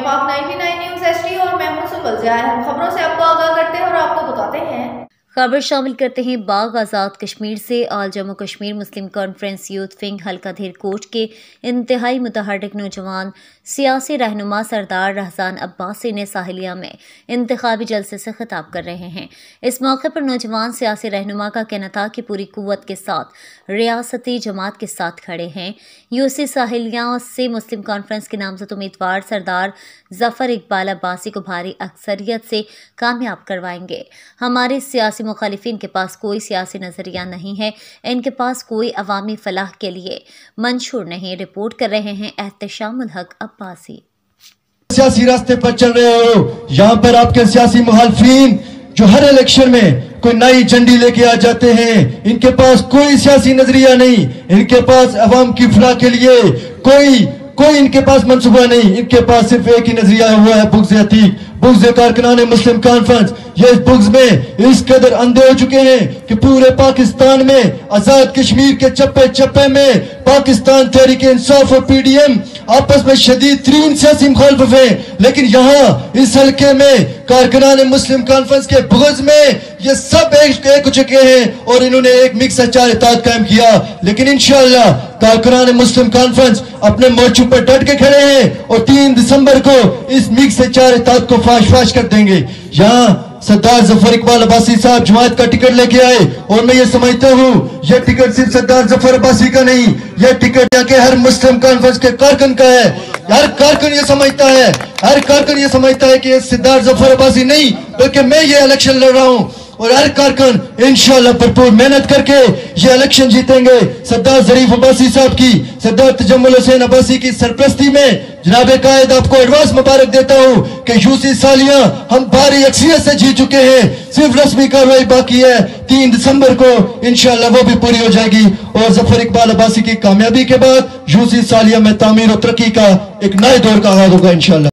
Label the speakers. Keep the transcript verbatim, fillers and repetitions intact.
Speaker 1: पाक ninety nine news HD और मैं हूं सुबल ज़िया। हम खबरों से आपको आगाह करते हैं और आपको बताते हैं। खबर शामिल करते हैं बाग आज़ाद कश्मीर से। All Jammu Kashmir Muslim conference youth wing हल्का धीर कोट के इंतहाई मुतहर्रिक नौजवान सियासी रहनुमा सरदार रहसान अब्बासी ने साहिलिया में इंतखाबी जलसे से खिताब कर रहे हैं। इस मौके पर नौजवान सियासी रहनुमा का कहना था कि पूरी कुव्वत के साथ रियासती जमात के साथ खड़े हैं। यूसी साहिलिया से मुस्लिम कॉन्फ्रेंस के नामजद उम्मीदवार सरदार जफर इकबाल अब्बासी को भारी अक्सरियत से कामयाब करवाएंगे। हमारे सियासी मुखालिफिन के पास कोई सियासी नजरिया नहीं है, इनके पास कोई अवामी फलाह के लिए मंशूर नहीं। रिपोर्ट कर रहे हैं एहतशामुल हक अब्बासी।
Speaker 2: सियासी रास्ते पर चल रहे हो, यहाँ पर आपके सियासी मुखालिफिन जो हर इलेक्शन में कोई नई झंडी लेके आ जाते हैं, इनके पास कोई सियासी नजरिया नहीं, इनके पास अवाम की फलाह के लिए कोई कोई इनके पास मंसूबा नहीं। इनके पास सिर्फ एक ही नजरिया हुआ है, बुग़्ज़ अतीक, बुग़्ज़ कारकुनान मुस्लिम कॉन्फ्रेंस। ये इस बुग़्ज़ में इस कदर अंधे हो चुके हैं कि पूरे पाकिस्तान में आजाद कश्मीर के चप्पे चप्पे में पाकिस्तान तहरीक इंसाफ और पीडीएम आपस में शदीद तरीन सियासी मुखालिफ हैं, लेकिन यहाँ इस हल्के में कारकुनान मुस्लिम कॉन्फ्रेंस के बुग़्ज़ में ये सब एक एक हो चुके हैं और इन्होंने एक मिक्स अचार इत्तेहाद कायम किया। लेकिन इंशाअल्लाह कारकुनान मुस्लिम कॉन्फ्रेंस अपने मोर्चों पर डट के खड़े हैं और तीन दिसंबर को इस मिक्स अचार इत्तेहाद को फाश फाश कर देंगे। यहाँ सरदार जफर इकबाल अब्बासी साहब जमात का टिकट लेके आए और मैं ये समझता हूँ यह टिकट सिर्फ सरदार जफर अब्बासी का नहीं, यह टिकट यहाँ के हर मुस्लिम कॉन्फ्रेंस के कारकुन का है। हर कारकुन ये समझता है हर कारकुन ये समझता है कि ये सरदार जफर अब्बासी नहीं बल्कि मैं ये इलेक्शन लड़ रहा हूँ और हर कारकुन इंशाअल्लाह भरपूर मेहनत करके ये इलेक्शन जीतेंगे। सरदार ज़रीफ अब्बासी साहब की, सरदार तजम्मुल हुसैन अब्बासी की सरपरस्ती में जनाब कायद आपको एडवांस मुबारक देता हूँ कि यूसी सालियां हम भारी अक्सरियत से जीत चुके हैं। सिर्फ रस्मी कार्रवाई बाकी है, तीन दिसंबर को इंशाअल्लाह वो भी पूरी हो जाएगी और जफर इकबाल अब्बासी की कामयाबी के बाद यूसी सालिया में तामीर और तरक्की का एक नए दौर का आगाज होगा इंशाअल्लाह।